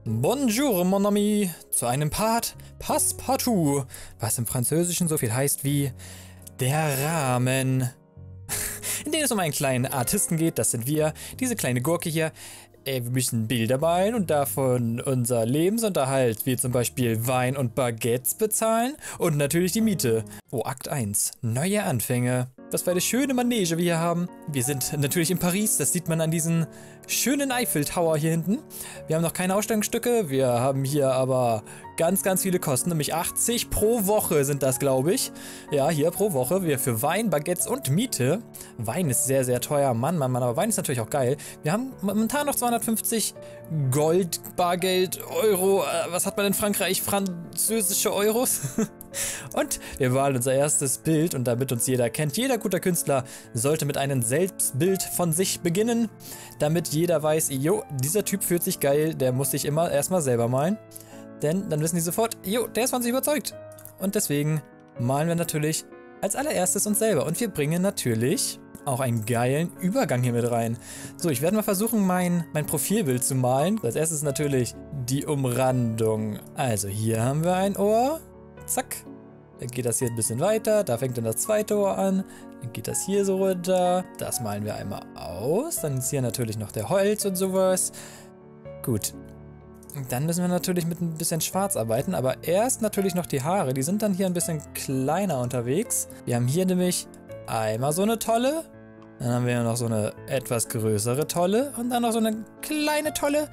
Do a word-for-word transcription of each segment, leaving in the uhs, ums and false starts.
Bonjour, mon ami, zu einem Part Passepartout, was im Französischen so viel heißt wie der Rahmen, in dem es um einen kleinen Artisten geht, das sind wir, diese kleine Gurke hier. Wir müssen Bilder malen und davon unser Lebensunterhalt, wie zum Beispiel Wein und Baguettes bezahlen und natürlich die Miete. Oh, Akt eins, neue Anfänge. Das war eine schöne Manege, wir hier haben. Wir sind natürlich in Paris, das sieht man an diesen schönen Eiffel-Tower hier hinten. Wir haben noch keine Ausstellungsstücke, wir haben hier aber ganz, ganz viele Kosten, nämlich achtzig pro Woche sind das, glaube ich. Ja, hier pro Woche, wir für Wein, Baguettes und Miete. Wein ist sehr, sehr teuer, Mann, Mann, Mann, aber Wein ist natürlich auch geil. Wir haben momentan noch zweihundertfünfzig Gold, Bargeld, Euro, äh, was hat man in Frankreich? Französische Euros? Und wir malen unser erstes Bild und damit uns jeder kennt, jeder guter Künstler sollte mit einem Selbstbild von sich beginnen, damit jeder weiß, jo, dieser Typ fühlt sich geil, der muss sich immer erstmal selber malen. Denn dann wissen die sofort, jo, der ist von sich überzeugt. Und deswegen malen wir natürlich als allererstes uns selber. Und wir bringen natürlich auch einen geilen Übergang hier mit rein. So, ich werde mal versuchen, mein, mein Profilbild zu malen. Als erstes natürlich die Umrandung. Also hier haben wir ein Ohr. Zack. Dann geht das hier ein bisschen weiter. Da fängt dann das zweite Ohr an. Dann geht das hier so runter. Das malen wir einmal aus. Dann ist hier natürlich noch der Holz und sowas. Gut. Dann müssen wir natürlich mit ein bisschen Schwarz arbeiten, aber erst natürlich noch die Haare. Die sind dann hier ein bisschen kleiner unterwegs. Wir haben hier nämlich einmal so eine Tolle. Dann haben wir noch so eine etwas größere Tolle. Und dann noch so eine kleine Tolle.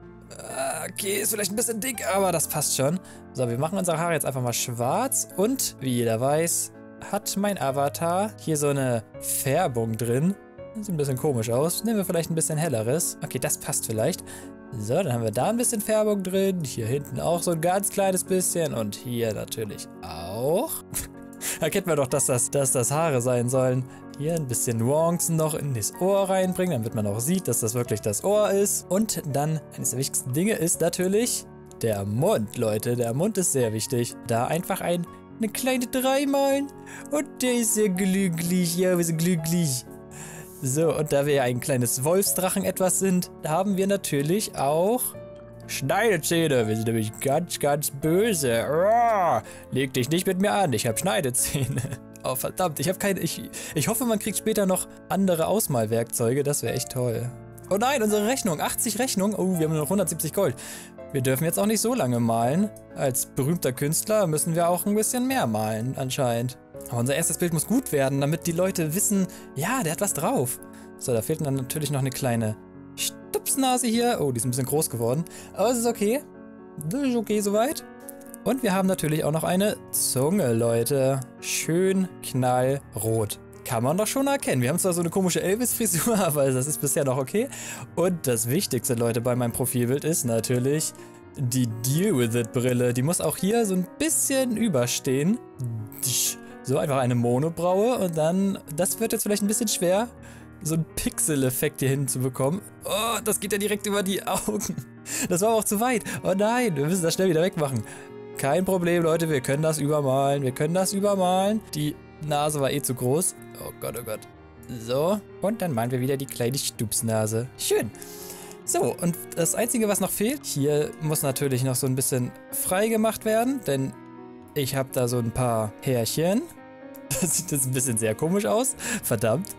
Okay, ist vielleicht ein bisschen dick, aber das passt schon. So, wir machen unsere Haare jetzt einfach mal schwarz. Und, wie jeder weiß, hat mein Avatar hier so eine Färbung drin. Sieht ein bisschen komisch aus. Nehmen wir vielleicht ein bisschen helleres. Okay, das passt vielleicht. So, dann haben wir da ein bisschen Färbung drin. Hier hinten auch so ein ganz kleines bisschen. Und hier natürlich auch. Erkennt man doch, dass das, dass das Haare sein sollen. Hier ein bisschen Nuancen noch in das Ohr reinbringen, damit man auch sieht, dass das wirklich das Ohr ist. Und dann, eines der wichtigsten Dinge ist natürlich der Mund, Leute. Der Mund ist sehr wichtig. Da einfach ein, eine kleine drei malen. Und der ist sehr glücklich. Ja, wir sind glücklich. So, und da wir ja ein kleines Wolfsdrachen etwas sind, haben wir natürlich auch Schneidezähne. Wir sind nämlich ganz, ganz böse. Oh, leg dich nicht mit mir an, ich habe Schneidezähne. Oh, verdammt, ich habe keine... Ich, ich hoffe, man kriegt später noch andere Ausmalwerkzeuge, das wäre echt toll. Oh nein, unsere Rechnung, achtzig Rechnungen. Oh, wir haben nur noch hundertsiebzig Gold. Wir dürfen jetzt auch nicht so lange malen. Als berühmter Künstler müssen wir auch ein bisschen mehr malen, anscheinend. Aber unser erstes Bild muss gut werden, damit die Leute wissen, ja, der hat was drauf. So, da fehlt dann natürlich noch eine kleine Stupsnase hier. Oh, die ist ein bisschen groß geworden. Aber es ist okay. Das ist okay soweit. Und wir haben natürlich auch noch eine Zunge, Leute. Schön knallrot. Kann man doch schon erkennen. Wir haben zwar so eine komische Elvis-Frisur, aber das ist bisher noch okay. Und das Wichtigste, Leute, bei meinem Profilbild ist natürlich die Deal-With-It-Brille. Die muss auch hier so ein bisschen überstehen. So, einfach eine Monobraue und dann, das wird jetzt vielleicht ein bisschen schwer, so einen Pixel-Effekt hier hinten zu bekommen. Oh, das geht ja direkt über die Augen. Das war aber auch zu weit. Oh nein, wir müssen das schnell wieder wegmachen. Kein Problem, Leute, wir können das übermalen. Wir können das übermalen. Die Nase war eh zu groß. Oh Gott, oh Gott. So, und dann malen wir wieder die kleine Stupsnase. Schön. So, und das Einzige, was noch fehlt, hier muss natürlich noch so ein bisschen frei gemacht werden, denn ich habe da so ein paar Härchen. Das sieht jetzt ein bisschen sehr komisch aus. Verdammt.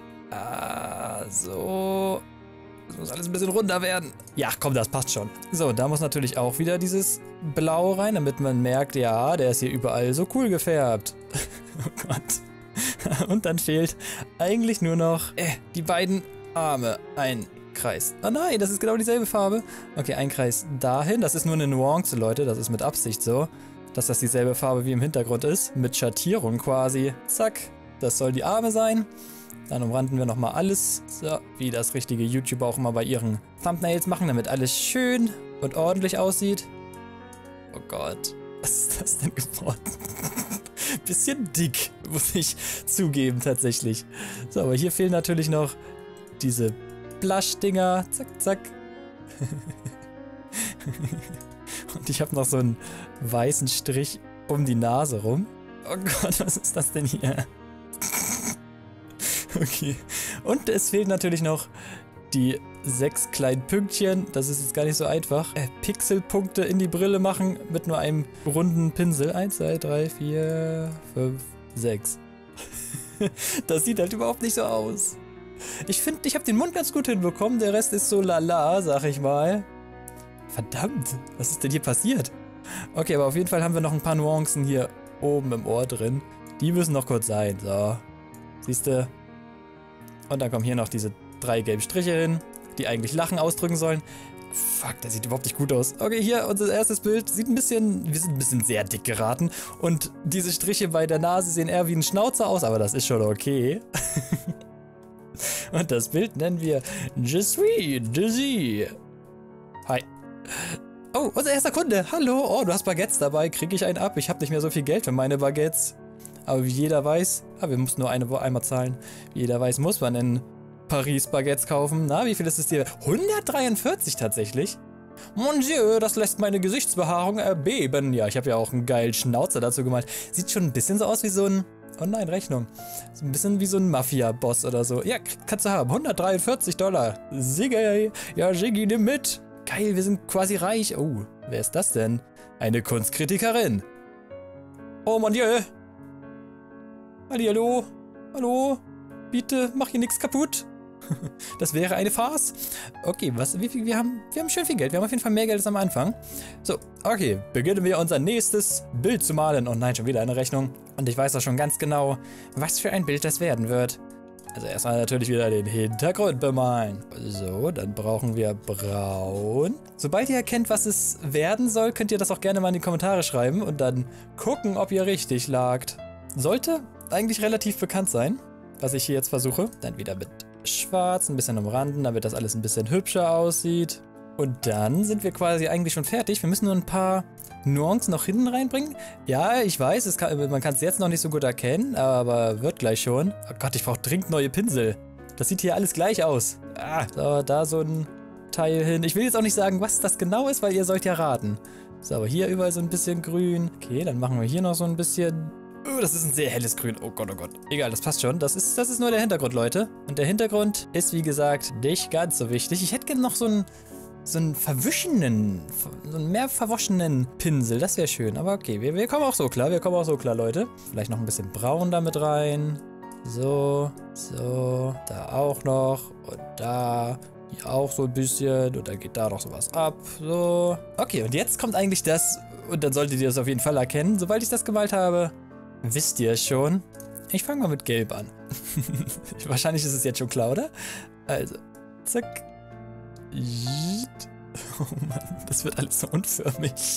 Ah, so. Das muss alles ein bisschen runder werden. Ja, komm, das passt schon. So, da muss natürlich auch wieder dieses Blau rein, damit man merkt, ja, der ist hier überall so cool gefärbt. Oh Gott. Und dann fehlt eigentlich nur noch äh, die beiden Arme. Ein Kreis. Oh nein, das ist genau dieselbe Farbe. Okay, ein Kreis dahin. Das ist nur eine Nuance, Leute. Das ist mit Absicht so, dass das dieselbe Farbe wie im Hintergrund ist. Mit Schattierung quasi. Zack. Das sollen die Arme sein. Dann umranden wir nochmal alles. So, wie das richtige YouTuber auch immer bei ihren Thumbnails machen, damit alles schön und ordentlich aussieht. Oh Gott. Was ist das denn geworden? Bisschen dick, muss ich zugeben, tatsächlich. So, aber hier fehlen natürlich noch diese Blush-Dinger. Zack, zack. Und ich habe noch so einen weißen Strich um die Nase rum. Oh Gott, was ist das denn hier? Okay. Und es fehlt natürlich noch die sechs kleinen Pünktchen. Das ist jetzt gar nicht so einfach. Äh, Pixelpunkte in die Brille machen mit nur einem runden Pinsel. eins, zwei, drei, vier, fünf, sechs. Das sieht halt überhaupt nicht so aus. Ich finde, ich habe den Mund ganz gut hinbekommen. Der Rest ist so lala, sag ich mal. Verdammt, was ist denn hier passiert? Okay, aber auf jeden Fall haben wir noch ein paar Nuancen hier oben im Ohr drin. Die müssen noch kurz sein. So, siehst du? Und dann kommen hier noch diese drei gelben Striche hin, die eigentlich Lachen ausdrücken sollen. Fuck, der sieht überhaupt nicht gut aus. Okay, hier unser erstes Bild. Sieht ein bisschen, wir sind ein bisschen sehr dick geraten. Und diese Striche bei der Nase sehen eher wie ein Schnauzer aus, aber das ist schon okay. Und das Bild nennen wir Je suis Dizzy. Hi. Oh, unser erster Kunde. Hallo. Oh, du hast Baguettes dabei. Kriege ich einen ab? Ich habe nicht mehr so viel Geld für meine Baguettes. Aber wie jeder weiß, ah, wir mussten nur eine einmal zahlen. Wie jeder weiß, muss man in Paris Baguettes kaufen. Na, wie viel ist es dir? hundertdreiundvierzig tatsächlich. Mon Dieu, das lässt meine Gesichtsbehaarung erbeben. Ja, ich habe ja auch einen geilen Schnauzer dazu gemalt. Sieht schon ein bisschen so aus wie so ein... Oh nein, Rechnung. So ein bisschen wie so ein Mafia-Boss oder so. Ja, kannst du haben. hundertdreiundvierzig Dollar. Sigge. Ja, Jiggy, nimm mit. Geil, wir sind quasi reich. Oh, wer ist das denn? Eine Kunstkritikerin. Oh mon Dieu. Hallihallo. Hallo. Bitte, mach hier nichts kaputt. Das wäre eine Farce. Okay, was, wie viel, wir haben, wir haben schön viel Geld. Wir haben auf jeden Fall mehr Geld als am Anfang. So, okay, beginnen wir unser nächstes Bild zu malen. Oh nein, schon wieder eine Rechnung. Und ich weiß auch schon ganz genau, was für ein Bild das werden wird. Also erstmal natürlich wieder den Hintergrund bemalen. So, dann brauchen wir braun. Sobald ihr erkennt, was es werden soll, könnt ihr das auch gerne mal in die Kommentare schreiben und dann gucken, ob ihr richtig lagt. Sollte eigentlich relativ bekannt sein, was ich hier jetzt versuche. Dann wieder mit schwarz, ein bisschen umranden, damit das alles ein bisschen hübscher aussieht. Und dann sind wir quasi eigentlich schon fertig. Wir müssen nur ein paar Nuancen noch hinten reinbringen. Ja, ich weiß, es kann, man kann es jetzt noch nicht so gut erkennen, aber wird gleich schon. Oh Gott, ich brauche dringend neue Pinsel. Das sieht hier alles gleich aus. Ah, so, da so ein Teil hin. Ich will jetzt auch nicht sagen, was das genau ist, weil ihr sollt ja raten. So, aber hier überall so ein bisschen grün. Okay, dann machen wir hier noch so ein bisschen... Oh, das ist ein sehr helles Grün. Oh Gott, oh Gott. Egal, das passt schon. Das ist, das ist nur der Hintergrund, Leute. Und der Hintergrund ist, wie gesagt, nicht ganz so wichtig. Ich hätte gerne noch so einen, so einen verwischenden, so einen mehr verwaschenen Pinsel. Das wäre schön. Aber okay, wir, wir kommen auch so klar. Wir kommen auch so klar, Leute. Vielleicht noch ein bisschen braun damit rein. So, so. Da auch noch. Und da... Hier auch so ein bisschen. Und dann geht da noch sowas ab. So. Okay, und jetzt kommt eigentlich das... Und dann solltet ihr das auf jeden Fall erkennen. Sobald ich das gemalt habe... Wisst ihr es schon? Ich fange mal mit Gelb an. Wahrscheinlich ist es jetzt schon klar, oder? Also, zack. Oh Mann, das wird alles so unförmig.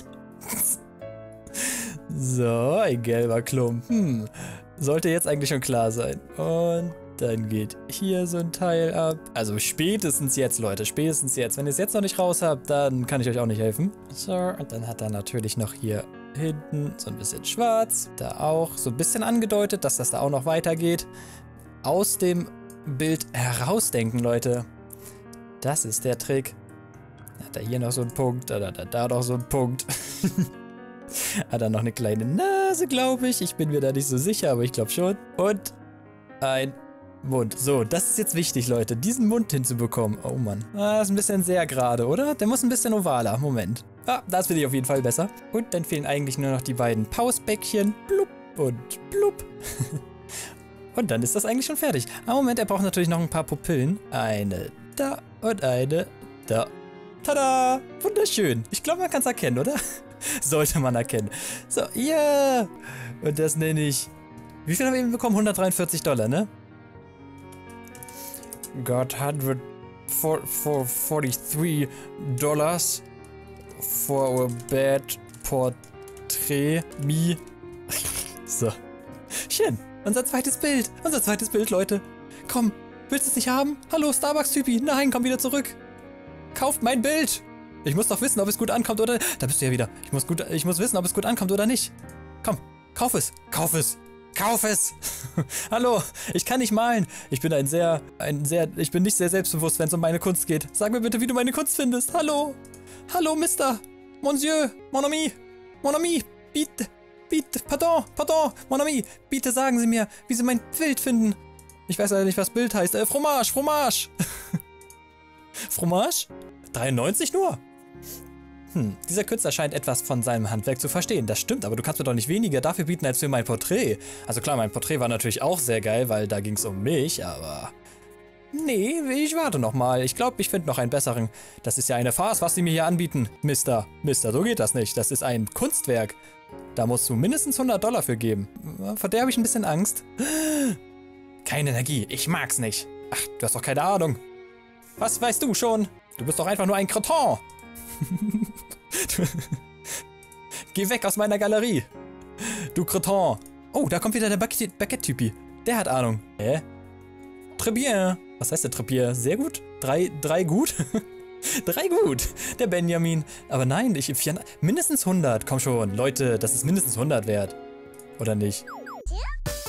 So, ein gelber Klumpen. Sollte jetzt eigentlich schon klar sein. Und dann geht hier so ein Teil ab. Also spätestens jetzt, Leute, spätestens jetzt. Wenn ihr es jetzt noch nicht raus habt, dann kann ich euch auch nicht helfen. So, und dann hat er natürlich noch hier... hinten so ein bisschen schwarz, da auch so ein bisschen angedeutet, dass das da auch noch weitergeht. Aus dem Bild herausdenken, Leute. Das ist der Trick. Hat er hier noch so einen Punkt, da, da, da, da noch so einen Punkt. Hat er noch eine kleine Nase, glaube ich. Ich bin mir da nicht so sicher, aber ich glaube schon. Und ein Mund. So, das ist jetzt wichtig, Leute, diesen Mund hinzubekommen. Oh Mann. Ah, ist ein bisschen sehr gerade, oder? Der muss ein bisschen ovaler. Moment. Ah, das finde ich auf jeden Fall besser. Und dann fehlen eigentlich nur noch die beiden Pausbäckchen. Blub und blub. Und dann ist das eigentlich schon fertig. Ah, Moment, er braucht natürlich noch ein paar Pupillen. Eine da und eine da. Tada! Wunderschön. Ich glaube, man kann es erkennen, oder? Sollte man erkennen. So, ja. Yeah. Und das nenne ich... Wie viel haben wir eben bekommen? hundertdreiundvierzig Dollar, ne? Got one hundred forty-three dollars for a bad portrait me. So. Schön. Unser zweites Bild. Unser zweites Bild, Leute. Komm, willst du es nicht haben? Hallo, Starbucks-Typi. Nein, komm wieder zurück. Kauft mein Bild. Ich muss doch wissen, ob es gut ankommt oder... Da bist du ja wieder. Ich muss, gut, ich muss wissen, ob es gut ankommt oder nicht. Komm, kauf es. Kauf es. Kauf es! Hallo, ich kann nicht malen. Ich bin ein sehr, ein sehr, ich bin nicht sehr selbstbewusst, wenn es um meine Kunst geht. Sag mir bitte, wie du meine Kunst findest. Hallo! Hallo, Mister! Monsieur! Mon ami! Mon ami! Bitte, bitte, pardon, pardon, mon ami! Bitte sagen Sie mir, wie Sie mein Bild finden. Ich weiß leider nicht, was Bild heißt. Äh, Fromage, Fromage! Fromage? dreiundneunzig nur? Hm, dieser Künstler scheint etwas von seinem Handwerk zu verstehen. Das stimmt, aber du kannst mir doch nicht weniger dafür bieten als für mein Porträt. Also klar, mein Porträt war natürlich auch sehr geil, weil da ging es um mich, aber... Nee, ich warte noch mal. Ich glaube, ich finde noch einen besseren. Das ist ja eine Farce, was sie mir hier anbieten. Mister, Mister, so geht das nicht. Das ist ein Kunstwerk. Da musst du mindestens hundert Dollar für geben. Vor der habe ich ein bisschen Angst. Keine Energie, ich mag's nicht. Ach, du hast doch keine Ahnung. Was weißt du schon? Du bist doch einfach nur ein Kretin. Geh weg aus meiner Galerie. Du Kretin. Oh, da kommt wieder der Baguette-Typi. Der hat Ahnung. Hä? Très bien. Was heißt der Très bien? Sehr gut? Drei, drei gut? Drei gut. Der Benjamin. Aber nein, ich... Vier, mindestens hundert. Komm schon, Leute, das ist mindestens hundert wert. Oder nicht?